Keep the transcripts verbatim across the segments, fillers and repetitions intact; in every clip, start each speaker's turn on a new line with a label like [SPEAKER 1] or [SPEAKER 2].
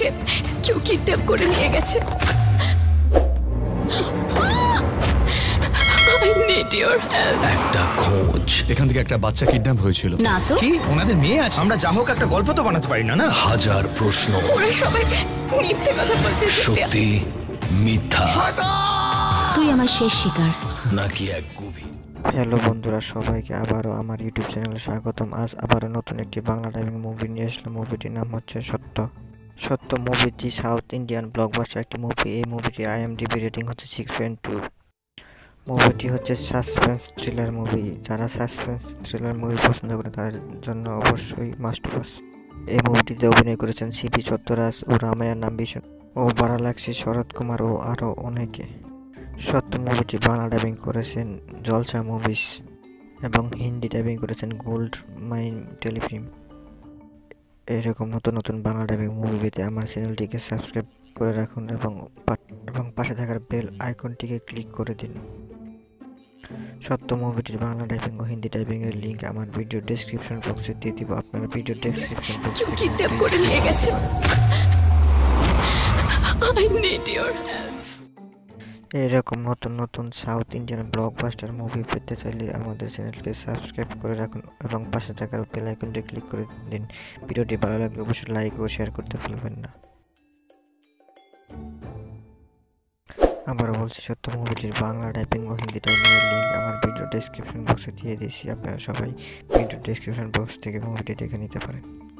[SPEAKER 1] আমাকে কেউ কিডন্যাপ করে নিয়ে গেছে। I need your help.
[SPEAKER 2] একটা খোঁজ। এখান থেকে একটা বাচ্চা কিডন্যাপ হয়েছিল।
[SPEAKER 1] না তো।
[SPEAKER 3] কি ওনাদের মেয়ে আছে? আমরা যা হোক একটা গল্প তো বানাতে পারি না না?
[SPEAKER 2] হাজার প্রশ্ন।
[SPEAKER 1] ওরা সবাই মিথ্যে কথা বলছে।
[SPEAKER 2] সত্যি মিথ্যা
[SPEAKER 1] তুই আমার শেষ শিকার
[SPEAKER 2] নাকি এক গভীর।
[SPEAKER 4] হ্যালো বন্ধুরা, সবাইকে আবারও আমার ইউটিউব চ্যানেলে স্বাগতম। আজ আবারও নতুন একটি বাংলা ডাবিং মুভি নিয়ে আসলাম। মুভিটির নাম হচ্ছে সত্য। সত্য মুভিটি সাউথ ইন্ডিয়ান ব্লকবাস্টার একটি মুভি। এই মুভিটি আইএমডিবি রেটিং হচ্ছে সিক্স পয়েন্ট টু। মুভিটি হচ্ছে সাসপেন্স থ্রিলার মুভি। যারা সাসপেন্স থ্রিলার মুভি পছন্দ করে তাদের জন্য অবশ্যই মাস্ট ওয়াচ। এই মুভিটিতে অভিনয় করেছেন সিপি সত্যরাজ ও রামায়া নাম্বিশন ও বারালাক্সি শরৎ কুমার ও আরও অনেকে। সত্য মুভিটি বাংলা ডাবিং করেছেন জলসা মুভিস এবং হিন্দি ডাবিং করেছেন গোল্ড মাইন টেলিফিল্ম। এরকম নতুন নতুন বাংলা ডাবিং মুভি পেতে আমার চ্যানেলটিকে সাবস্ক্রাইব করে রাখুন এবং এবং পাশে থাকার বেল আইকনটিকে ক্লিক করে দিন। সত্য মুভিটির বাংলা ডাইপিং ও হিন্দি ডাইপিং এর লিংক আমার ভিডিও ডেসক্রিপশন বক্সে দিয়ে দিব। আপনারা ভিডিও ডেসক্রিপশন বক্সে
[SPEAKER 1] কিডন্যাপ করে নিয়ে গেছে। I need your help.
[SPEAKER 4] এরকম নতুন নতুন সাউথ ইন্ডিয়ান ব্লকবাস্টার মুভি পেতে চাইলে আমাদের চ্যানেলকে সাবস্ক্রাইব করে রাখুন এবং পাশে থাকার বেল আইকনটি ক্লিক করে দিন। ভিডিওটি ভালো লাগলে অবশ্যই লাইক ও শেয়ার করতে ভুলবেন না। আবার বলছি, সত্য মুভিটির বাংলা টাইপিং ও হিন্দি টাইপিং এর লিংক আমার ভিডিও ডেসক্রিপশন বক্সে দিয়ে দিয়েছি। আপনারা সবাই ভিডিও ডেসক্রিপশন বক্স থেকে মুভিটি দেখে নিতে পারেন।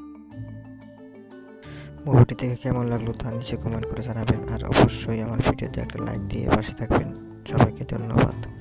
[SPEAKER 4] মুভিটি থেকে কেমন লাগলো তা নিচে কমেন্ট করে জানাবেন আর অবশ্যই আমার ভিডিওতে একটা লাইক দিয়ে পাশে থাকবেন। সবাইকে ধন্যবাদ।